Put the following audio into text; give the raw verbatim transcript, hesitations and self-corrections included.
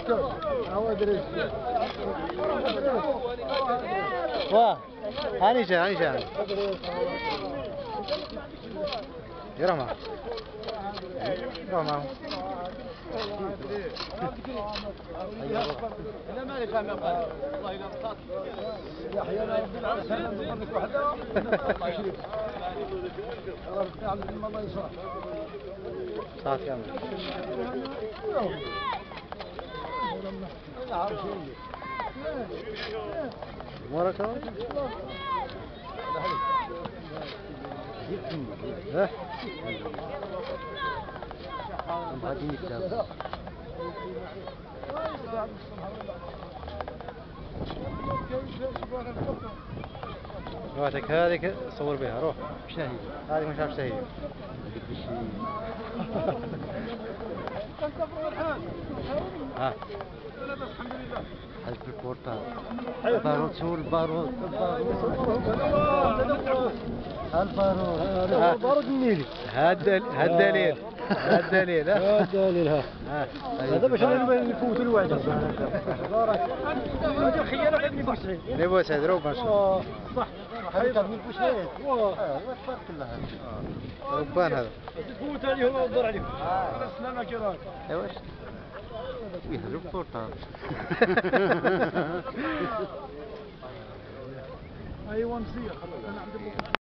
واه هاني جا هاني جا يروح معه يروح معه انا مالي فاهم والله اذا بطاط يا حي انا ربي العالمين سلم منك وحده الله يعلم الله يصلح صافي يا وراك ها غادي نتسابق روحك هذيك صور بها روح شنو هي هذيك مش عارف شنو هي ها حلف البورتال البارود شو البارود البارود البارود النيلي هذا الدليل هذا الدليل ها الدليل ها هذا باش نفوتوا الوعد هذه الخيانه غير اللي بوسعيد اللي بوسعيد روح باش صح هذا من بوسعيد واه تبارك الله ربان هذا تفوت عليهم ودور عليهم سلامه كي راك ايوا يهرب بورتال ايوا مزيان انا عندي